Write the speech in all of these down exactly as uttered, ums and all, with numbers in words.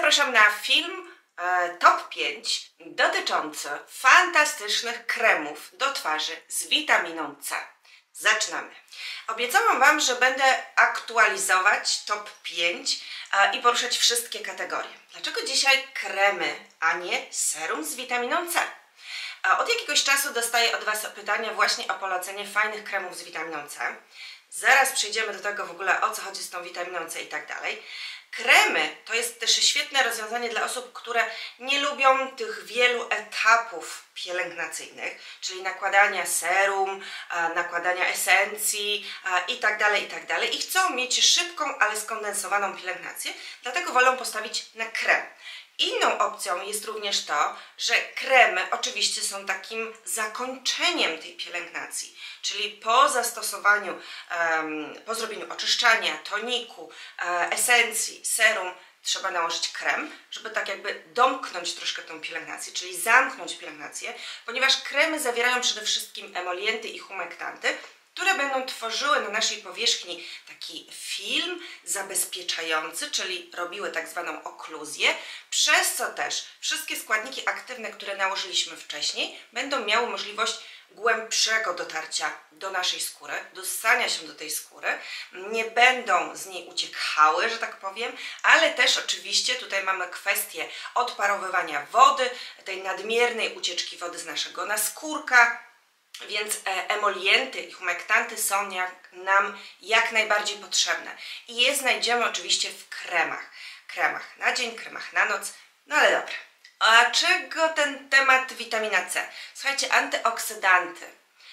zapraszam na film e, top pięć dotyczący fantastycznych kremów do twarzy z witaminą C. Zaczynamy. Obiecałam Wam, że będę aktualizować top pięć e, i poruszać wszystkie kategorie. Dlaczego dzisiaj kremy, a nie serum z witaminą C? E, od jakiegoś czasu dostaję od Was pytania właśnie o polecenie fajnych kremów z witaminą C. Zaraz przejdziemy do tego w ogóle, o co chodzi z tą witaminą C i tak dalej. Kremy to jest też świetne rozwiązanie dla osób, które nie lubią tych wielu etapów pielęgnacyjnych, czyli nakładania serum, nakładania esencji itd., itd. i chcą mieć szybką, ale skondensowaną pielęgnację, dlatego wolą postawić na krem. Inną opcją jest również to, że kremy oczywiście są takim zakończeniem tej pielęgnacji, czyli po zastosowaniu, um, po zrobieniu oczyszczania, toniku, e, esencji, serum, trzeba nałożyć krem, żeby tak jakby domknąć troszkę tą pielęgnację, czyli zamknąć pielęgnację, ponieważ kremy zawierają przede wszystkim emolienty i humektanty, które będą tworzyły na naszej powierzchni taki film zabezpieczający, czyli robiły tak zwaną okluzję, przez co też wszystkie składniki aktywne, które nałożyliśmy wcześniej, będą miały możliwość głębszego dotarcia do naszej skóry, dostania się do tej skóry, nie będą z niej uciekały, że tak powiem, ale też oczywiście tutaj mamy kwestię odparowywania wody, tej nadmiernej ucieczki wody z naszego naskórka, więc emolienty i humektanty są jak, nam jak najbardziej potrzebne i je znajdziemy oczywiście w kremach. Kremach na dzień, kremach na noc, no ale dobra. A czego ten temat witamina C? Słuchajcie, antyoksydanty.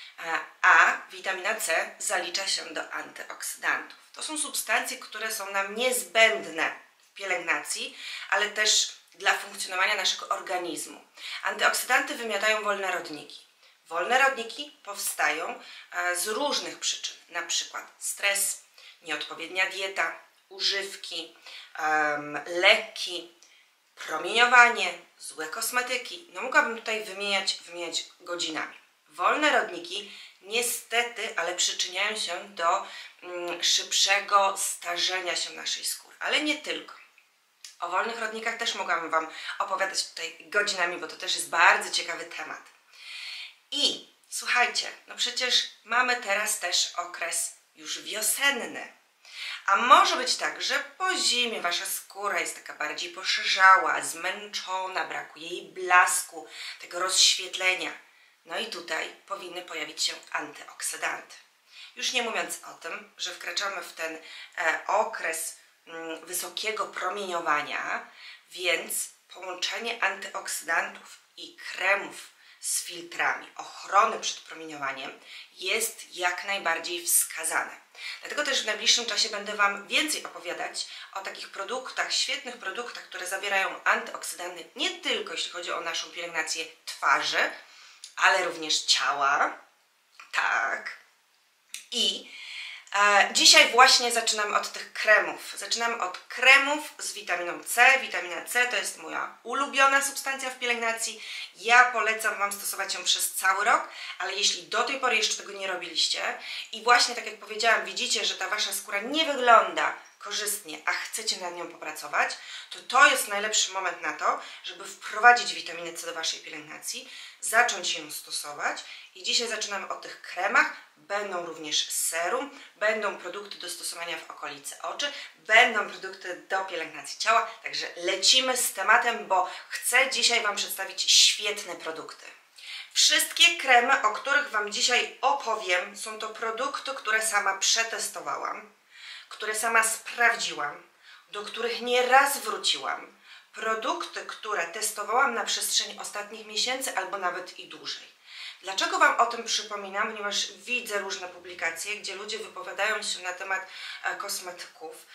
A witamina C zalicza się do antyoksydantów. To są substancje, które są nam niezbędne w pielęgnacji, ale też dla funkcjonowania naszego organizmu. Antyoksidanty wymiatają wolne rodniki. Wolne rodniki powstają z różnych przyczyn, na przykład stres, nieodpowiednia dieta, używki, um, leki, promieniowanie, złe kosmetyki. No mogłabym tutaj wymieniać, wymieniać godzinami. Wolne rodniki niestety, ale przyczyniają się do um, szybszego starzenia się naszej skóry, ale nie tylko. O wolnych rodnikach też mogłabym Wam opowiadać tutaj godzinami, bo to też jest bardzo ciekawy temat. I słuchajcie, no przecież mamy teraz też okres już wiosenny. A może być tak, że po zimie Wasza skóra jest taka bardziej poszerzała, zmęczona, brakuje jej blasku, tego rozświetlenia. No i tutaj powinny pojawić się antyoksydanty. Już nie mówiąc o tym, że wkraczamy w ten e, okres mm, wysokiego promieniowania, więc połączenie antyoksydantów i kremów z filtrami ochrony przed promieniowaniem jest jak najbardziej wskazane. Dlatego też w najbliższym czasie będę Wam więcej opowiadać o takich produktach, świetnych produktach, które zawierają antyoksydanty nie tylko jeśli chodzi o naszą pielęgnację twarzy, ale również ciała. Tak. I e, dzisiaj właśnie zaczynamy od tych kremów. Zaczynamy od kremów z witaminą C. Witamina C to jest moja ulubiona substancja w pielęgnacji. Ja polecam Wam stosować ją przez cały rok, ale jeśli do tej pory jeszcze tego nie robiliście i właśnie tak jak powiedziałam, widzicie, że ta Wasza skóra nie wygląda korzystnie, a chcecie nad nią popracować, to to jest najlepszy moment na to, żeby wprowadzić witaminę C do Waszej pielęgnacji, zacząć ją stosować i dzisiaj zaczynamy od tych kremach, będą również serum, będą produkty do stosowania w okolicy oczy, będą produkty do pielęgnacji ciała, także lecimy z tematem, bo chcę dzisiaj Wam przedstawić świetne produkty. Wszystkie kremy, o których Wam dzisiaj opowiem, są to produkty, które sama przetestowałam, które sama sprawdziłam, do których nieraz wróciłam. Produkty, które testowałam na przestrzeni ostatnich miesięcy albo nawet i dłużej. Dlaczego Wam o tym przypominam? Ponieważ widzę różne publikacje, gdzie ludzie wypowiadają się na temat e, kosmetyków,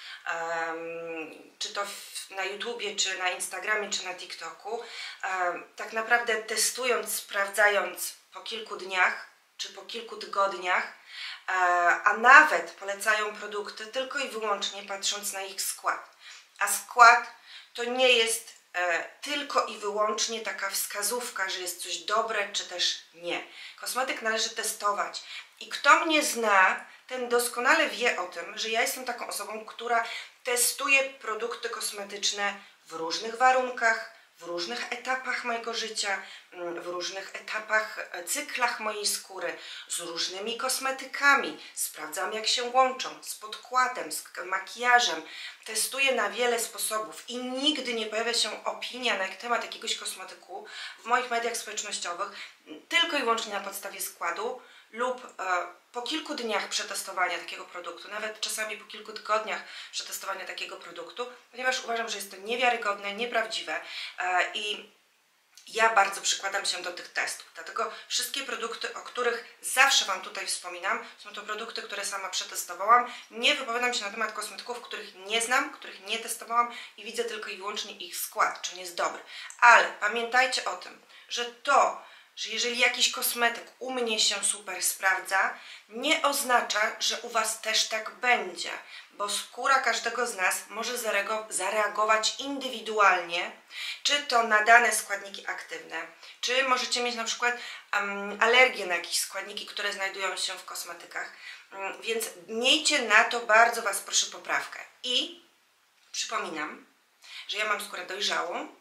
um, czy to w, na YouTubie, czy na Instagramie, czy na TikToku, um, tak naprawdę testując, sprawdzając po kilku dniach, czy po kilku tygodniach, e, a nawet polecają produkty tylko i wyłącznie patrząc na ich skład. A skład to nie jest E, tylko i wyłącznie taka wskazówka, że jest coś dobre, czy też nie. Kosmetyk należy testować. I kto mnie zna, ten doskonale wie o tym, że ja jestem taką osobą, która testuję produkty kosmetyczne w różnych warunkach, w różnych etapach mojego życia, w różnych etapach, cyklach mojej skóry, z różnymi kosmetykami. Sprawdzam, jak się łączą, z podkładem, z makijażem. Testuję na wiele sposobów i nigdy nie pojawia się opinia na temat jakiegoś kosmetyku w moich mediach społecznościowych tylko i wyłącznie na podstawie składu lub e, po kilku dniach przetestowania takiego produktu, nawet czasami po kilku tygodniach przetestowania takiego produktu, ponieważ uważam, że jest to niewiarygodne, nieprawdziwe e, i ja bardzo przykładam się do tych testów. Dlatego wszystkie produkty, o których zawsze Wam tutaj wspominam, są to produkty, które sama przetestowałam. Nie wypowiadam się na temat kosmetyków, których nie znam, których nie testowałam i widzę tylko i wyłącznie ich skład, czy nie jest dobry. Ale pamiętajcie o tym, że to, że jeżeli jakiś kosmetyk u mnie się super sprawdza, nie oznacza, że u Was też tak będzie, bo skóra każdego z nas może zareagować indywidualnie, czy to na dane składniki aktywne, czy możecie mieć na przykład um, alergię na jakieś składniki, które znajdują się w kosmetykach, um, więc miejcie na to bardzo Was proszę poprawkę. I przypominam, że ja mam skórę dojrzałą,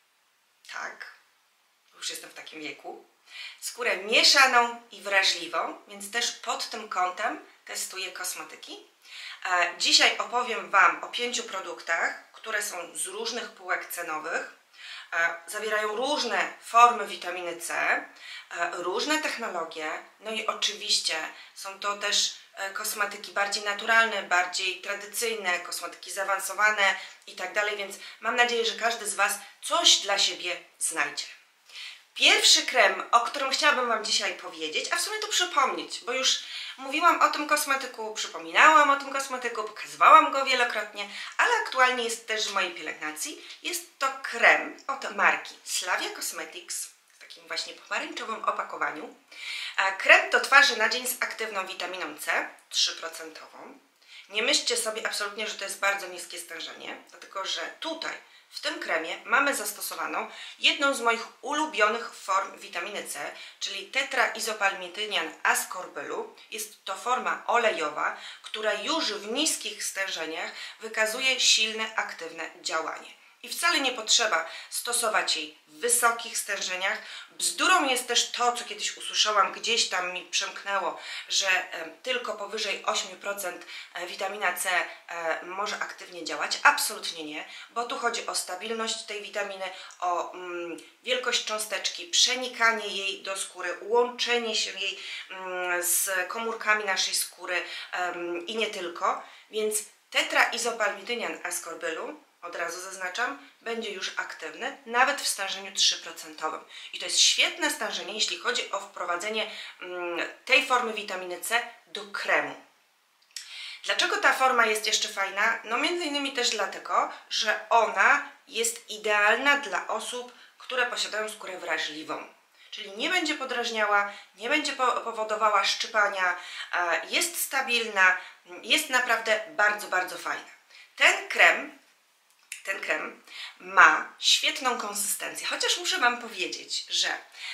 tak, już jestem w takim wieku, skórę mieszaną i wrażliwą, więc też pod tym kątem testuję kosmetyki. Dzisiaj opowiem Wam o pięciu produktach, które są z różnych półek cenowych, zawierają różne formy witaminy C, różne technologie, no i oczywiście są to też kosmetyki bardziej naturalne, bardziej tradycyjne, kosmetyki zaawansowane i tak dalej, więc mam nadzieję, że każdy z Was coś dla siebie znajdzie. Pierwszy krem, o którym chciałabym Wam dzisiaj powiedzieć, a w sumie to przypomnieć, bo już mówiłam o tym kosmetyku, przypominałam o tym kosmetyku, pokazywałam go wielokrotnie, ale aktualnie jest też w mojej pielęgnacji. Jest to krem od marki Slavia Cosmetics w takim właśnie pomarańczowym opakowaniu. Krem do twarzy na dzień z aktywną witaminą C, trzy procent. Nie myślcie sobie absolutnie, że to jest bardzo niskie stężenie, dlatego że tutaj w tym kremie mamy zastosowaną jedną z moich ulubionych form witaminy C, czyli tetraizopalmitynian ascorbylu. Jest to forma olejowa, która już w niskich stężeniach wykazuje silne, aktywne działanie. I wcale nie potrzeba stosować jej w wysokich stężeniach. Bzdurą jest też to, co kiedyś usłyszałam, gdzieś tam mi przemknęło, że e, tylko powyżej ośmiu procent witamina C e, może aktywnie działać. Absolutnie nie, bo tu chodzi o stabilność tej witaminy, o mm, wielkość cząsteczki, przenikanie jej do skóry, łączenie się jej mm, z komórkami naszej skóry mm, i nie tylko. Więc tetraizopalmitynian ascorbylu, od razu zaznaczam, będzie już aktywny, nawet w stężeniu trzy procent. I to jest świetne stężenie, jeśli chodzi o wprowadzenie mm, tej formy witaminy C do kremu. Dlaczego ta forma jest jeszcze fajna? No między innymi też dlatego, że ona jest idealna dla osób, które posiadają skórę wrażliwą. Czyli nie będzie podrażniała, nie będzie powodowała szczypania, jest stabilna, jest naprawdę bardzo, bardzo fajna. Ten krem Ten krem ma świetną konsystencję, chociaż muszę Wam powiedzieć, że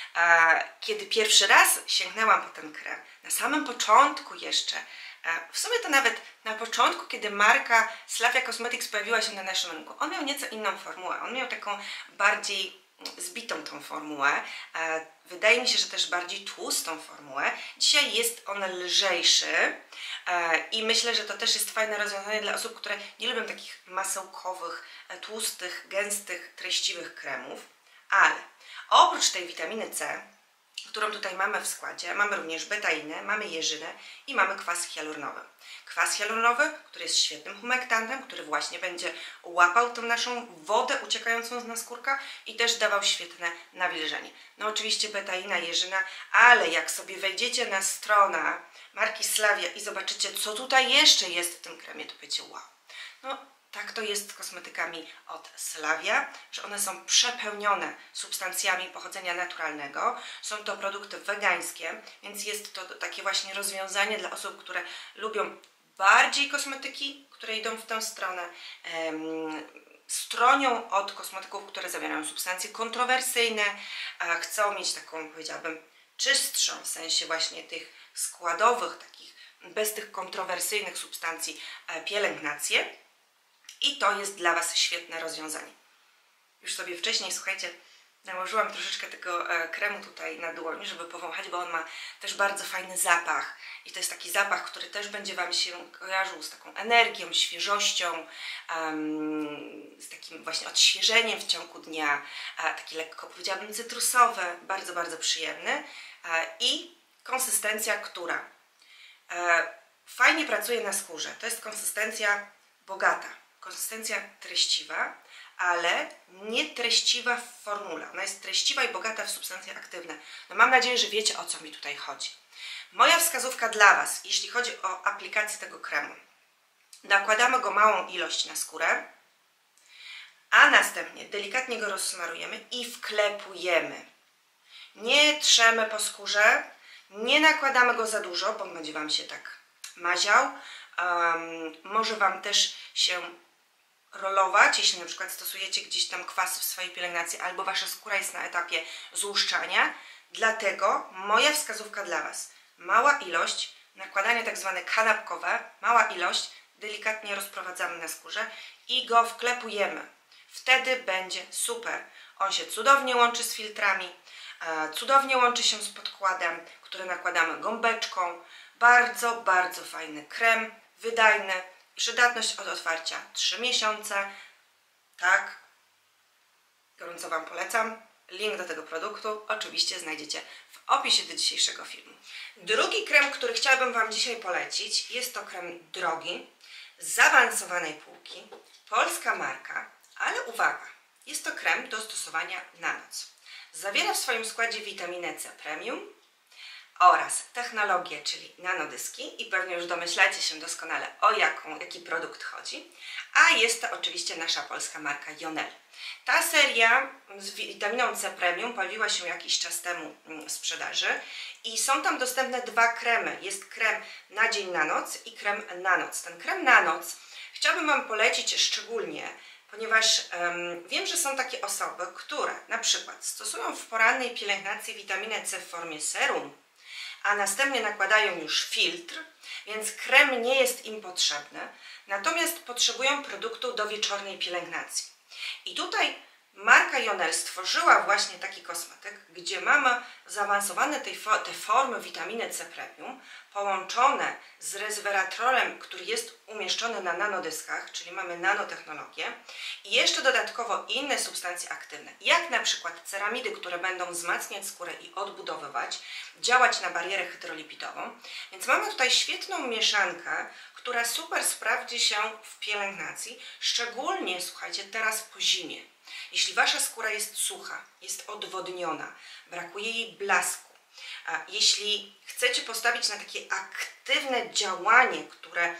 e, kiedy pierwszy raz sięgnęłam po ten krem, na samym początku jeszcze, e, w sumie to nawet na początku, kiedy marka Slavia Cosmetics pojawiła się na naszym rynku, on miał nieco inną formułę, on miał taką bardziej zbitą tą formułę, e, wydaje mi się, że też bardziej tłustą formułę. Dzisiaj jest on lżejszy e, i myślę, że to też jest fajne rozwiązanie dla osób, które nie lubią takich masełkowych, e, tłustych, gęstych, treściwych kremów. Ale oprócz tej witaminy C, którą tutaj mamy w składzie, mamy również betainę, mamy jeżynę i mamy kwas hialuronowy. Kwas hialuronowy, który jest świetnym humektantem, który właśnie będzie łapał tą naszą wodę uciekającą z naskórka i też dawał świetne nawilżenie. No oczywiście betaina, jeżyna, ale jak sobie wejdziecie na stronę marki Slavia i zobaczycie, co tutaj jeszcze jest w tym kremie, to powiecie wow. No, tak to jest z kosmetykami od Slavia, że one są przepełnione substancjami pochodzenia naturalnego. Są to produkty wegańskie, więc jest to takie właśnie rozwiązanie dla osób, które lubią bardziej kosmetyki, które idą w tę stronę. Um, stronią od kosmetyków, które zawierają substancje kontrowersyjne, a chcą mieć taką, powiedziałabym, czystszą, w sensie właśnie tych składowych, takich bez tych kontrowersyjnych substancji pielęgnację. I to jest dla Was świetne rozwiązanie. Już sobie wcześniej, słuchajcie, nałożyłam troszeczkę tego e, kremu tutaj na dłoń, żeby powąchać, bo on ma też bardzo fajny zapach. I to jest taki zapach, który też będzie Wam się kojarzył z taką energią, świeżością, um, z takim właśnie odświeżeniem w ciągu dnia. A, taki lekko, powiedziałabym, cytrusowy, bardzo, bardzo przyjemny. A, I konsystencja, która e, fajnie pracuje na skórze. To jest konsystencja bogata, konsystencja treściwa, ale nie treściwa w formule. Ona jest treściwa i bogata w substancje aktywne. No mam nadzieję, że wiecie, o co mi tutaj chodzi. Moja wskazówka dla Was, jeśli chodzi o aplikację tego kremu. Nakładamy go małą ilość na skórę, a następnie delikatnie go rozsmarujemy i wklepujemy. Nie trzemy po skórze, nie nakładamy go za dużo, bo on będzie Wam się tak maział. Um, może Wam też się rolować, jeśli na przykład stosujecie gdzieś tam kwasy w swojej pielęgnacji albo Wasza skóra jest na etapie złuszczania. Dlatego moja wskazówka dla Was. Mała ilość, nakładanie tak zwane kanapkowe, mała ilość, delikatnie rozprowadzamy na skórze i go wklepujemy. Wtedy będzie super. On się cudownie łączy z filtrami, cudownie łączy się z podkładem, który nakładamy gąbeczką. Bardzo, bardzo fajny krem, wydajny. Przydatność od otwarcia trzy miesiące. Tak, gorąco Wam polecam. Link do tego produktu oczywiście znajdziecie w opisie do dzisiejszego filmu. Drugi krem, który chciałabym Wam dzisiaj polecić, jest to krem drogi, z zaawansowanej półki, polska marka, ale uwaga, jest to krem do stosowania na noc. Zawiera w swoim składzie witaminę C Premium oraz technologię, czyli nanodyski i pewnie już domyślacie się doskonale, o jaką, jaki produkt chodzi, a jest to oczywiście nasza polska marka Jonel. Ta seria z witaminą C Premium pojawiła się jakiś czas temu w sprzedaży i są tam dostępne dwa kremy. Jest krem na dzień, na noc i krem na noc. Ten krem na noc chciałabym Wam polecić szczególnie, ponieważ um, wiem, że są takie osoby, które na przykład stosują w porannej pielęgnacji witaminę C w formie serum, a następnie nakładają już filtr, więc krem nie jest im potrzebny, natomiast potrzebują produktu do wieczornej pielęgnacji. I tutaj marka Jonel stworzyła właśnie taki kosmetyk, gdzie mamy zaawansowane tej, te formy witaminy C Premium połączone z resveratrolem, który jest umieszczony na nanodyskach, czyli mamy nanotechnologię i jeszcze dodatkowo inne substancje aktywne, jak na przykład ceramidy, które będą wzmacniać skórę i odbudowywać, działać na barierę hydrolipidową. Więc mamy tutaj świetną mieszankę, która super sprawdzi się w pielęgnacji, szczególnie, słuchajcie, teraz po zimie. Jeśli Wasza skóra jest sucha, jest odwodniona, brakuje jej blasku, a jeśli chcecie postawić na takie aktywne działanie, które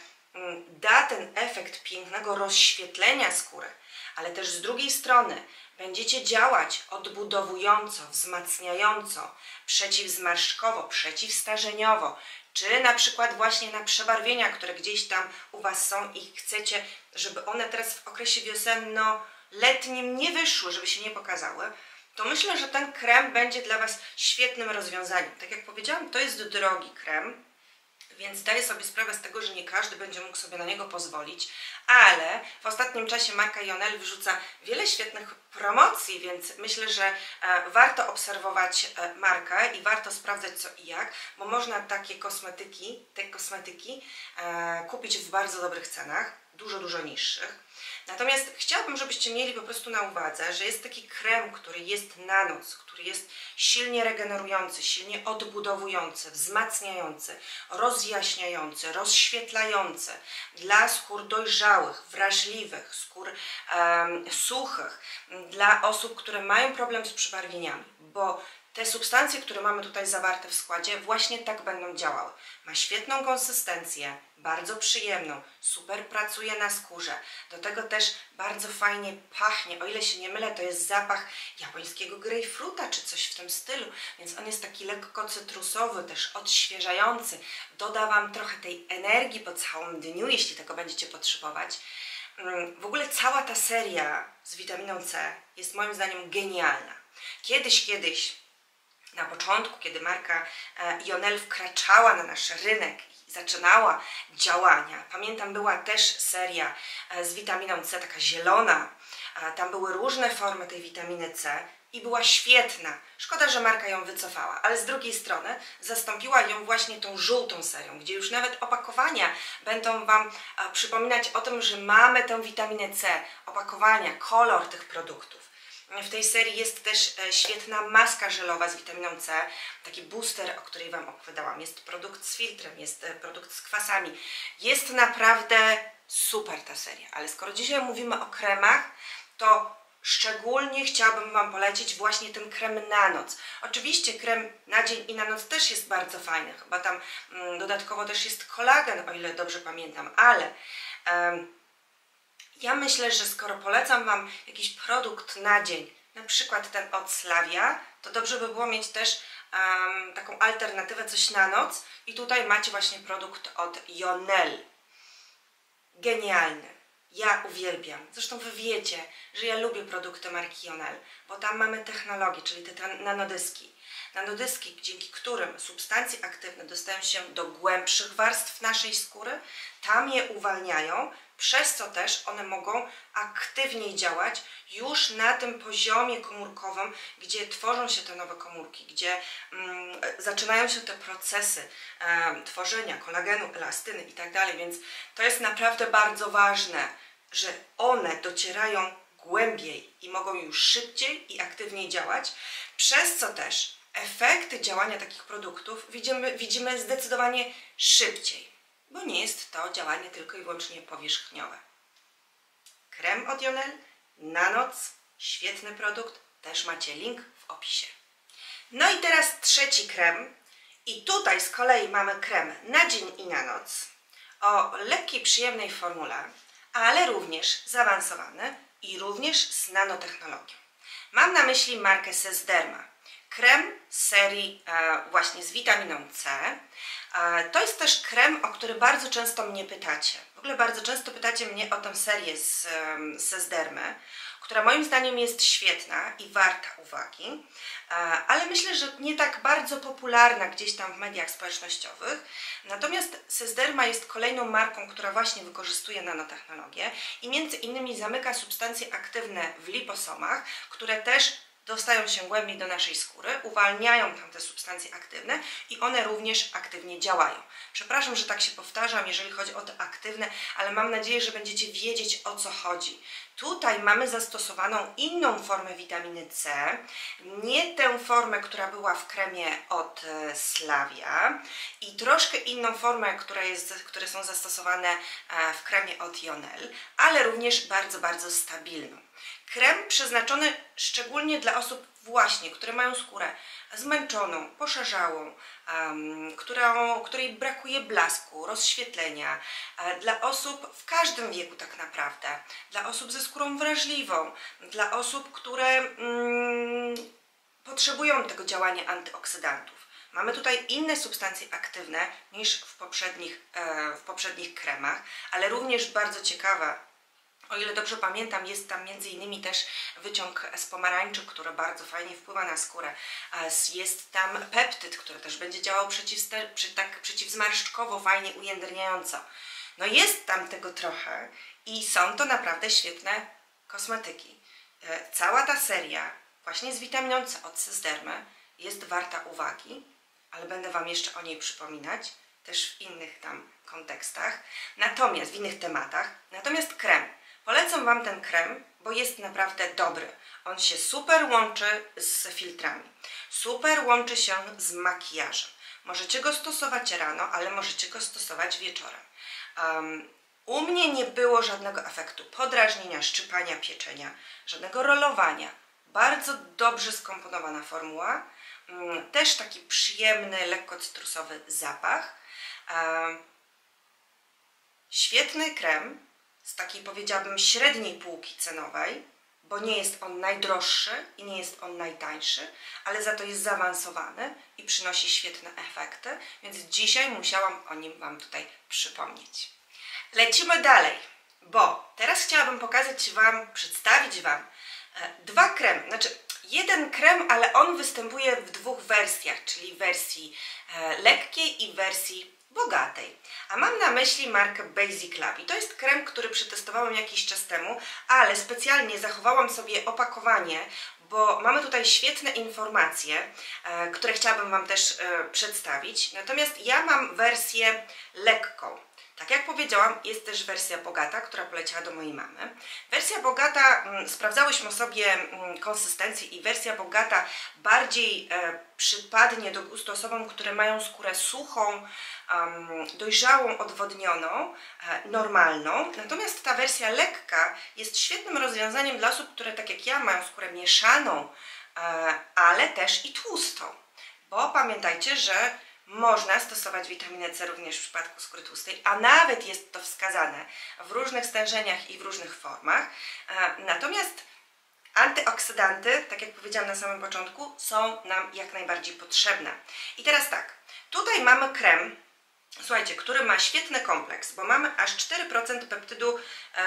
da ten efekt pięknego rozświetlenia skóry, ale też z drugiej strony będziecie działać odbudowująco, wzmacniająco, przeciwzmarszczkowo, przeciwstarzeniowo, czy na przykład właśnie na przebarwienia, które gdzieś tam u Was są i chcecie, żeby one teraz w okresie wiosenno-letnim nie wyszły, żeby się nie pokazały, to myślę, że ten krem będzie dla Was świetnym rozwiązaniem. Tak jak powiedziałam, to jest drogi krem, więc zdaję sobie sprawę z tego, że nie każdy będzie mógł sobie na niego pozwolić, ale w ostatnim czasie marka Jonel wrzuca wiele świetnych promocji, więc myślę, że e, warto obserwować e, markę i warto sprawdzać co i jak, bo można takie kosmetyki, te kosmetyki e, kupić w bardzo dobrych cenach, dużo, dużo niższych. Natomiast chciałabym, żebyście mieli po prostu na uwadze, że jest taki krem, który jest na noc, który jest silnie regenerujący, silnie odbudowujący, wzmacniający, rozjaśniający, rozświetlający dla skór dojrzałych, wrażliwych, skór um, suchych, dla osób, które mają problem z przebarwieniami, bo te substancje, które mamy tutaj zawarte w składzie, właśnie tak będą działały. Ma świetną konsystencję, bardzo przyjemną, super pracuje na skórze. Do tego też bardzo fajnie pachnie. O ile się nie mylę, to jest zapach japońskiego grejpfruta czy coś w tym stylu. Więc on jest taki lekko cytrusowy, też odświeżający. Doda Wam trochę tej energii po całym dniu, jeśli tego będziecie potrzebować. W ogóle cała ta seria z witaminą C jest moim zdaniem genialna. Kiedyś, kiedyś na początku, kiedy marka Jonel wkraczała na nasz rynek i zaczynała działania. Pamiętam, była też seria z witaminą C, taka zielona. Tam były różne formy tej witaminy C i była świetna. Szkoda, że marka ją wycofała, ale z drugiej strony zastąpiła ją właśnie tą żółtą serią, gdzie już nawet opakowania będą Wam przypominać o tym, że mamy tę witaminę C. Opakowania, kolor tych produktów. W tej serii jest też świetna maska żelowa z witaminą C, taki booster, o której Wam opowiadałam. Jest produkt z filtrem, jest produkt z kwasami. Jest naprawdę super ta seria, ale skoro dzisiaj mówimy o kremach, to szczególnie chciałabym Wam polecić właśnie ten krem na noc. Oczywiście krem na dzień i na noc też jest bardzo fajny, chyba tam mm, dodatkowo też jest kolagen, o ile dobrze pamiętam, ale um, ja myślę, że skoro polecam Wam jakiś produkt na dzień, na przykład ten od Slavia, to dobrze by było mieć też um, taką alternatywę, coś na noc i tutaj macie właśnie produkt od Yonel. Genialny. Ja uwielbiam. Zresztą Wy wiecie, że ja lubię produkty marki Yonel, bo tam mamy technologię, czyli te nanodyski. Nanodyski, dzięki którym substancje aktywne dostają się do głębszych warstw naszej skóry, tam je uwalniają, przez co też one mogą aktywniej działać już na tym poziomie komórkowym, gdzie tworzą się te nowe komórki, gdzie mm, zaczynają się te procesy e, tworzenia kolagenu, elastyny i tak dalej, więc to jest naprawdę bardzo ważne, że one docierają głębiej i mogą już szybciej i aktywniej działać, przez co też efekty działania takich produktów widzimy, widzimy zdecydowanie szybciej, bo nie jest to działanie tylko i wyłącznie powierzchniowe. Krem od Yonel na noc, świetny produkt, też macie link w opisie. No i teraz trzeci krem i tutaj z kolei mamy krem na dzień i na noc o lekkiej, przyjemnej formule, ale również zaawansowany i również z nanotechnologią. Mam na myśli markę Sesderma. Krem z serii e, właśnie z witaminą C. E, to jest też krem, o który bardzo często mnie pytacie. W ogóle bardzo często pytacie mnie o tę serię z e, Sesdermy, która moim zdaniem jest świetna i warta uwagi, e, ale myślę, że nie tak bardzo popularna gdzieś tam w mediach społecznościowych. Natomiast Sesderma jest kolejną marką, która właśnie wykorzystuje nanotechnologię i między innymi zamyka substancje aktywne w liposomach, które też dostają się głębiej do naszej skóry, uwalniają tam te substancje aktywne i one również aktywnie działają. Przepraszam, że tak się powtarzam, jeżeli chodzi o te aktywne, ale mam nadzieję, że będziecie wiedzieć, o co chodzi. Tutaj mamy zastosowaną inną formę witaminy C, nie tę formę, która była w kremie od Slavia i troszkę inną formę, która jest, które są zastosowane w kremie od Yonel, ale również bardzo, bardzo stabilną. Krem przeznaczony szczególnie dla osób właśnie, które mają skórę zmęczoną, poszarzałą, um, którą, której brakuje blasku, rozświetlenia, e, dla osób w każdym wieku tak naprawdę, dla osób ze skórą wrażliwą, dla osób, które mm, potrzebują tego działania antyoksydantów. Mamy tutaj inne substancje aktywne niż w poprzednich, e, w poprzednich kremach, ale również bardzo ciekawe. O ile dobrze pamiętam, jest tam między innymi też wyciąg z pomarańczy, który bardzo fajnie wpływa na skórę. Jest tam peptyd, który też będzie działał przeciw, tak przeciwzmarszczkowo, fajnie ujędrniająco. No jest tam tego trochę i są to naprawdę świetne kosmetyki. Cała ta seria właśnie z witaminą C od Sesdermy jest warta uwagi, ale będę Wam jeszcze o niej przypominać, też w innych tam kontekstach, natomiast w innych tematach. Natomiast krem. Polecam Wam ten krem, bo jest naprawdę dobry. On się super łączy z filtrami. Super łączy się z makijażem. Możecie go stosować rano, ale możecie go stosować wieczorem. Um, u mnie nie było żadnego efektu podrażnienia, szczypania, pieczenia, żadnego rolowania. Bardzo dobrze skomponowana formuła. Um, też taki przyjemny, lekko cytrusowy zapach. Um, świetny krem. Z takiej, powiedziałabym, średniej półki cenowej, bo nie jest on najdroższy i nie jest on najtańszy, ale za to jest zaawansowany i przynosi świetne efekty, więc dzisiaj musiałam o nim Wam tutaj przypomnieć. Lecimy dalej, bo teraz chciałabym pokazać Wam, przedstawić Wam e, dwa kremy, znaczy jeden krem, ale on występuje w dwóch wersjach, czyli w wersji e, lekkiej i w wersji bogatej. A mam na myśli markę Basic Lab. I to jest krem, który przetestowałam jakiś czas temu, ale specjalnie zachowałam sobie opakowanie, bo mamy tutaj świetne informacje, e, które chciałabym Wam też e, przedstawić. Natomiast ja mam wersję lekką. Tak jak powiedziałam, jest też wersja bogata, która poleciała do mojej mamy. Wersja bogata, m, sprawdzałyśmy sobie m, konsystencję i wersja bogata bardziej e, przypadnie do gustu osobom, które mają skórę suchą, um, dojrzałą, odwodnioną, e, normalną. Natomiast ta wersja lekka jest świetnym rozwiązaniem dla osób, które tak jak ja mają skórę mieszaną, e, ale też i tłustą. Bo pamiętajcie, że można stosować witaminę C również w przypadku skóry tłustej, a nawet jest to wskazane w różnych stężeniach i w różnych formach. Natomiast antyoksydanty, tak jak powiedziałam na samym początku, są nam jak najbardziej potrzebne. I teraz tak, tutaj mamy krem, słuchajcie, który ma świetny kompleks, bo mamy aż cztery procent peptydu,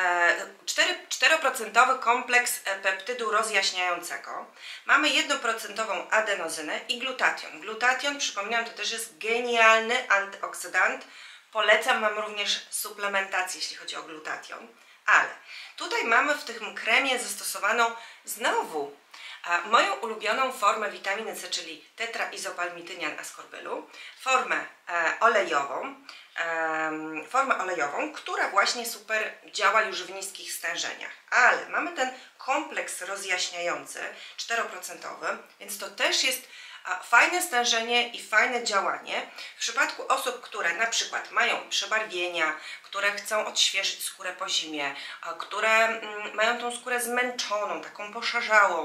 cztery procent kompleks peptydu rozjaśniającego. Mamy jeden procent adenozynę i glutation. Glutation, przypominam, to też jest genialny antyoksydant. Polecam Wam również suplementację, jeśli chodzi o glutation. Ale tutaj mamy w tym kremie zastosowaną znowu moją ulubioną formę witaminy C, czyli tetraizopalmitynian ascorbylu, formę e, olejową, e, formę olejową, która właśnie super działa już w niskich stężeniach. Ale mamy ten kompleks rozjaśniający, cztery procent, więc to też jest fajne stężenie i fajne działanie w przypadku osób, które na przykład mają przebarwienia, które chcą odświeżyć skórę po zimie, które mm, mają tą skórę zmęczoną, taką poszarzałą,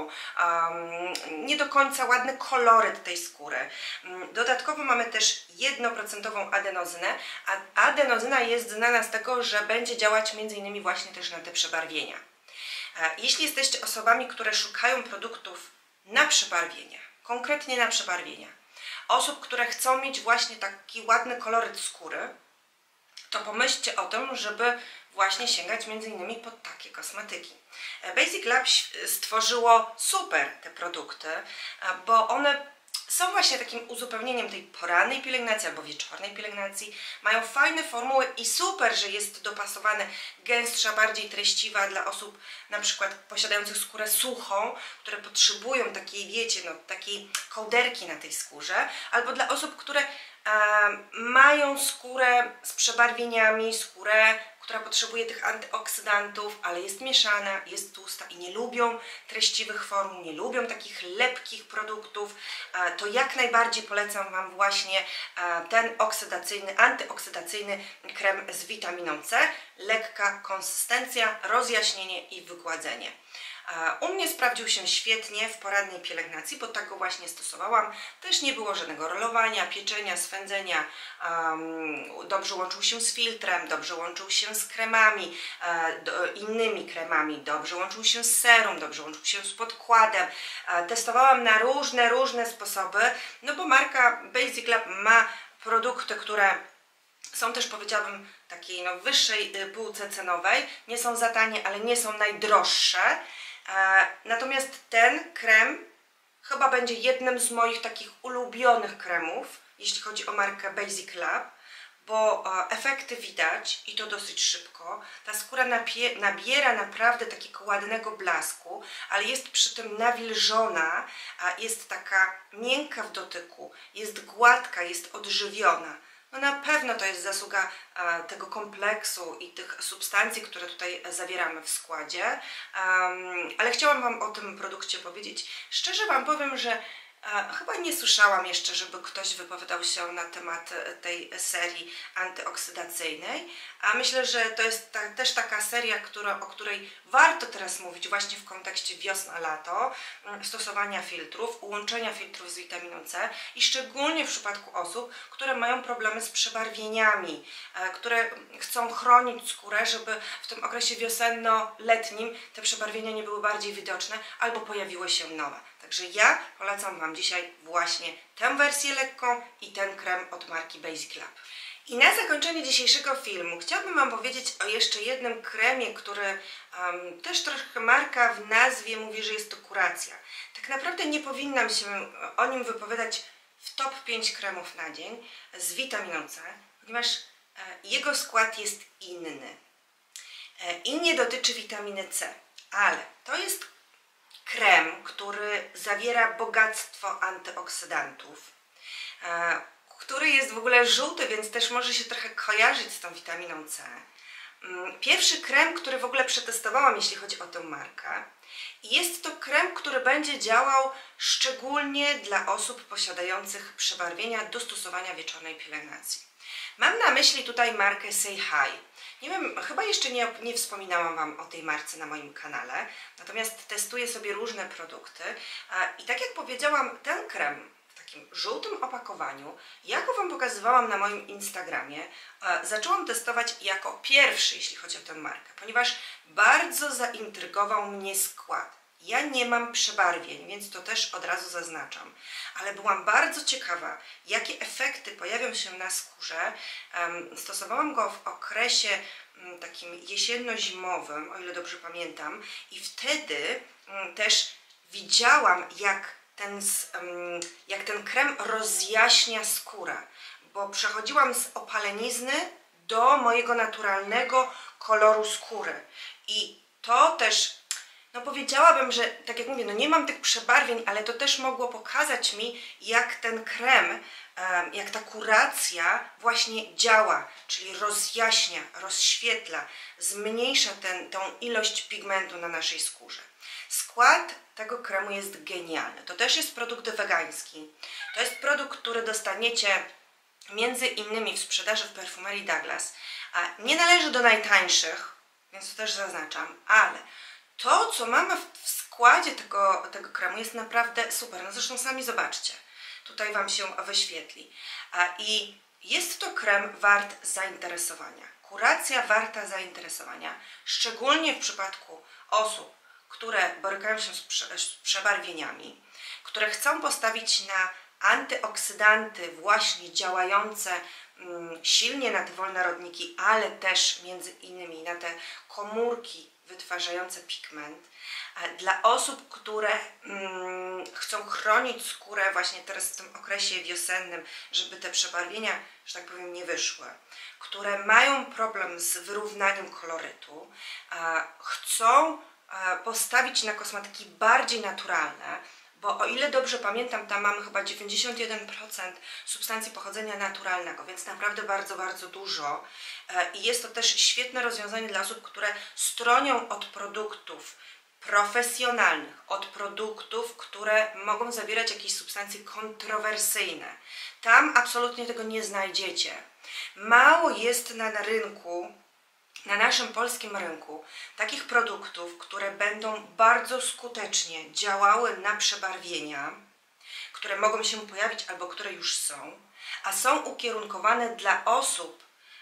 um, nie do końca ładny koloryt tej skóry. Dodatkowo mamy też jeden procent adenozynę, a adenozyna jest znana z tego, że będzie działać między innymi właśnie też na te przebarwienia. Jeśli jesteście osobami, które szukają produktów na przebarwienia, konkretnie na przebarwienia, osób, które chcą mieć właśnie taki ładny koloryt skóry, to pomyślcie o tym, żeby właśnie sięgać między innymi pod takie kosmetyki. Basic Lab stworzyło super te produkty, bo one są właśnie takim uzupełnieniem tej porannej pielęgnacji albo wieczornej pielęgnacji. Mają fajne formuły i super, że jest dopasowane gęstsza, bardziej treściwa dla osób na przykład posiadających skórę suchą, które potrzebują takiej, wiecie, no, takiej kołderki na tej skórze, albo dla osób, które e, mają skórę z przebarwieniami, skórę, która potrzebuje tych antyoksydantów, ale jest mieszana, jest tłusta i nie lubią treściwych form, nie lubią takich lepkich produktów, to jak najbardziej polecam Wam właśnie ten oksydacyjny, antyoksydacyjny krem z witaminą C. Lekka konsystencja, rozjaśnienie i wygładzenie. U mnie sprawdził się świetnie w porannej pielęgnacji, bo tak go właśnie stosowałam. Też nie było żadnego rolowania, pieczenia, swędzenia. Um, dobrze łączył się z filtrem, dobrze łączył się z kremami, e, do, innymi kremami, dobrze łączył się z serum, dobrze łączył się z podkładem. E, testowałam na różne, różne sposoby, no bo marka Basic Lab ma produkty, które są też, powiedziałabym, takiej no, wyższej półce cenowej. Nie są za tanie, ale nie są najdroższe. E, natomiast ten krem chyba będzie jednym z moich takich ulubionych kremów, jeśli chodzi o markę Basic Lab, bo e, efekty widać i to dosyć szybko. Ta skóra nabiera naprawdę takiego ładnego blasku, ale jest przy tym nawilżona, a jest taka miękka w dotyku, jest gładka, jest odżywiona. No na pewno to jest zasługa e, tego kompleksu i tych substancji, które tutaj zawieramy w składzie, um, ale chciałam Wam o tym produkcie powiedzieć. Szczerze Wam powiem, że e, chyba nie słyszałam jeszcze, żeby ktoś wypowiadał się na temat tej serii antyoksydacyjnej, a myślę, że to jest ta, też taka seria, która, o której warto teraz mówić właśnie w kontekście wiosna-lato, stosowania filtrów, łączenia filtrów z witaminą C i szczególnie w przypadku osób, które mają problemy z przebarwieniami, e, które chcą chronić skórę, żeby w tym okresie wiosenno-letnim te przebarwienia nie były bardziej widoczne albo pojawiły się nowe. Także ja polecam Wam dzisiaj właśnie tę wersję lekką i ten krem od marki Basic Lab. I na zakończenie dzisiejszego filmu chciałabym Wam powiedzieć o jeszcze jednym kremie, który um, też troszkę marka w nazwie mówi, że jest to kuracja. Tak naprawdę nie powinnam się o nim wypowiadać w top pięć kremów na dzień z witaminą C, ponieważ jego skład jest inny i nie dotyczy witaminy C, ale to jest krem, który zawiera bogactwo antyoksydantów, który jest w ogóle żółty, więc też może się trochę kojarzyć z tą witaminą C. Pierwszy krem, który w ogóle przetestowałam, jeśli chodzi o tę markę. Jest to krem, który będzie działał szczególnie dla osób posiadających przebarwienia do stosowania wieczornej pielęgnacji. Mam na myśli tutaj markę Say Hi. Nie wiem, chyba jeszcze nie, nie wspominałam Wam o tej marce na moim kanale, natomiast testuję sobie różne produkty i tak jak powiedziałam, ten krem w takim żółtym opakowaniu, ja go Wam pokazywałam na moim Instagramie, zaczęłam testować jako pierwszy, jeśli chodzi o tę markę, ponieważ bardzo zaintrygował mnie skład. Ja nie mam przebarwień, więc to też od razu zaznaczam, ale byłam bardzo ciekawa, jakie efekty pojawią się na skórze. Stosowałam go w okresie takim jesienno-zimowym, o ile dobrze pamiętam, i wtedy też widziałam, jak ten, jak ten krem rozjaśnia skórę, bo przechodziłam z opalenizny do mojego naturalnego koloru skóry i to też, no powiedziałabym, że tak jak mówię, no nie mam tych przebarwień, ale to też mogło pokazać mi, jak ten krem, jak ta kuracja właśnie działa, czyli rozjaśnia, rozświetla, zmniejsza ten, tą ilość pigmentu na naszej skórze. Skład tego kremu jest genialny. To też jest produkt wegański. To jest produkt, który dostaniecie między innymi w sprzedaży w perfumerii Douglas. Nie należy do najtańszych, więc to też zaznaczam, ale to, co mamy w składzie tego, tego kremu, jest naprawdę super. No zresztą sami zobaczcie. Tutaj Wam się wyświetli. I jest to krem wart zainteresowania. Kuracja warta zainteresowania, szczególnie w przypadku osób, które borykają się z, prze, z przebarwieniami, które chcą postawić na antyoksydanty właśnie działające mm, silnie na te wolnorodniki, ale też między innymi na te komórki wytwarzające pigment. Dla osób, które mm, chcą chronić skórę właśnie teraz w tym okresie wiosennym, żeby te przebarwienia, że tak powiem, nie wyszły, które mają problem z wyrównaniem kolorytu, a, chcą a, postawić na kosmetyki bardziej naturalne, bo o ile dobrze pamiętam, tam mamy chyba dziewięćdziesiąt jeden procent substancji pochodzenia naturalnego, więc naprawdę bardzo, bardzo dużo. I jest to też świetne rozwiązanie dla osób, które stronią od produktów profesjonalnych, od produktów, które mogą zawierać jakieś substancje kontrowersyjne. Tam absolutnie tego nie znajdziecie. Mało jest na rynku, na naszym polskim rynku, takich produktów, które będą bardzo skutecznie działały na przebarwienia, które mogą się pojawić albo które już są, a są ukierunkowane dla osób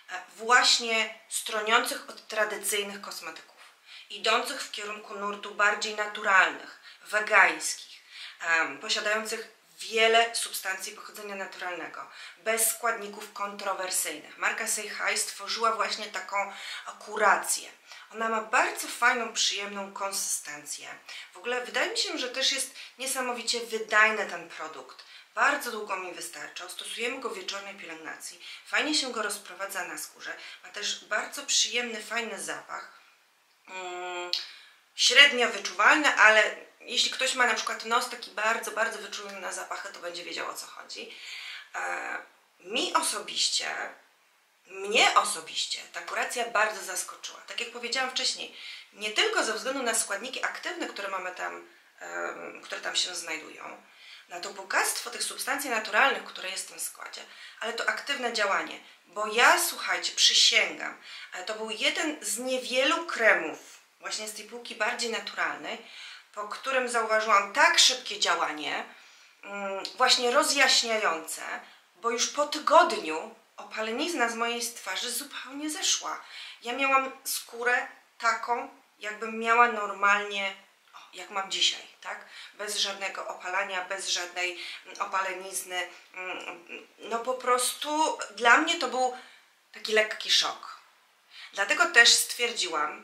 właśnie stroniących od tradycyjnych kosmetyków, idących w kierunku nurtu bardziej naturalnych, wegańskich, um, posiadających wiele substancji pochodzenia naturalnego, bez składników kontrowersyjnych. Marka Say Hi stworzyła właśnie taką kurację. Ona ma bardzo fajną, przyjemną konsystencję. W ogóle wydaje mi się, że też jest niesamowicie wydajny ten produkt. Bardzo długo mi wystarczał. Stosujemy go w wieczornej pielęgnacji. Fajnie się go rozprowadza na skórze. Ma też bardzo przyjemny, fajny zapach. Hmm, średnio wyczuwalny, ale jeśli ktoś ma na przykład nos taki bardzo, bardzo wyczulony na zapachy, to będzie wiedział, o co chodzi. E, mi osobiście, mnie osobiście ta kuracja bardzo zaskoczyła. Tak jak powiedziałam wcześniej, nie tylko ze względu na składniki aktywne, które mamy tam, e, które tam się znajdują, na to bogactwo tych substancji naturalnych, które jest w tym składzie, ale to aktywne działanie. Bo ja, słuchajcie, przysięgam, to był jeden z niewielu kremów, właśnie z tej półki bardziej naturalnej, po którym zauważyłam tak szybkie działanie, właśnie rozjaśniające, bo już po tygodniu opalenizna z mojej twarzy zupełnie zeszła. Ja miałam skórę taką, jakbym miała normalnie, o, jak mam dzisiaj, tak? Bez żadnego opalania, bez żadnej opalenizny. No po prostu dla mnie to był taki lekki szok. Dlatego też stwierdziłam,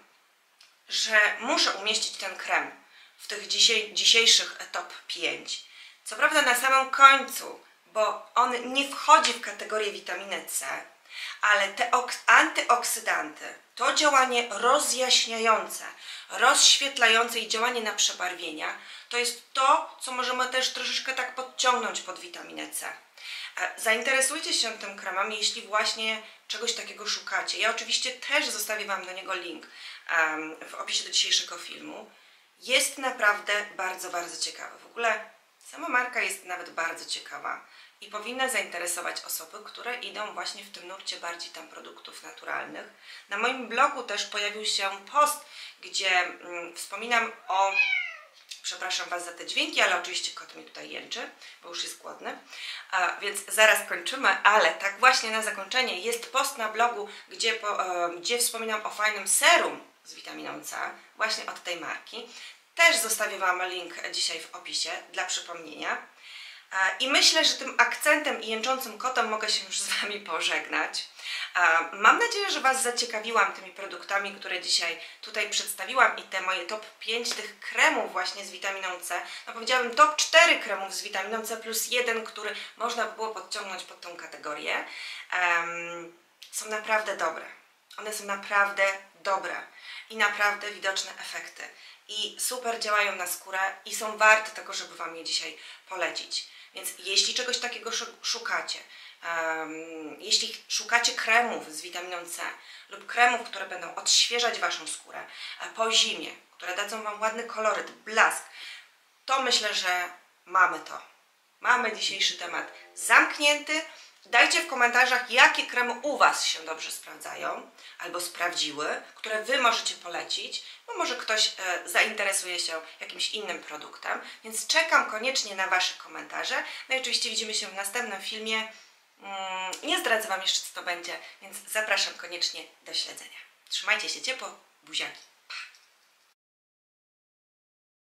że muszę umieścić ten krem w tych dzisiaj, dzisiejszych top pięć. Co prawda na samym końcu, bo on nie wchodzi w kategorię witaminy C, ale te antyoksydanty, to działanie rozjaśniające, rozświetlające i działanie na przebarwienia, to jest to, co możemy też troszeczkę tak podciągnąć pod witaminę C. Zainteresujcie się tym kremem, jeśli właśnie czegoś takiego szukacie. Ja oczywiście też zostawię Wam do niego link um, w opisie do dzisiejszego filmu. Jest naprawdę bardzo, bardzo ciekawy. W ogóle sama marka jest nawet bardzo ciekawa i powinna zainteresować osoby, które idą właśnie w tym nurcie bardziej tam produktów naturalnych. Na moim blogu też pojawił się post, gdzie mm, wspominam o... Przepraszam Was za te dźwięki, ale oczywiście kot mi tutaj jęczy, bo już jest głodny. A, więc zaraz kończymy, ale tak właśnie na zakończenie jest post na blogu, gdzie, po, e, gdzie wspominam o fajnym serum z witaminą C, właśnie od tej marki. Też zostawię Wam link dzisiaj w opisie dla przypomnienia. I myślę, że tym akcentem i jęczącym kotem mogę się już z Wami pożegnać. Mam nadzieję, że Was zaciekawiłam tymi produktami, które dzisiaj tutaj przedstawiłam i te moje top pięć tych kremów właśnie z witaminą C. No powiedziałabym top cztery kremów z witaminą C plus jeden, który można by było podciągnąć pod tą kategorię. Um, są naprawdę dobre. One są naprawdę dobre i naprawdę widoczne efekty. I super działają na skórę i są warte tego, żeby Wam je dzisiaj polecić. Więc jeśli czegoś takiego szukacie, um, jeśli szukacie kremów z witaminą C lub kremów, które będą odświeżać Waszą skórę po zimie, które dadzą Wam ładny koloryt, blask, to myślę, że mamy to. Mamy dzisiejszy temat zamknięty. Dajcie w komentarzach, jakie kremy u Was się dobrze sprawdzają albo sprawdziły, które Wy możecie polecić, bo może ktoś e, zainteresuje się jakimś innym produktem, więc czekam koniecznie na Wasze komentarze. No i oczywiście widzimy się w następnym filmie. Mm, nie zdradzę Wam jeszcze, co to będzie, więc zapraszam koniecznie do śledzenia. Trzymajcie się ciepło, buziaki.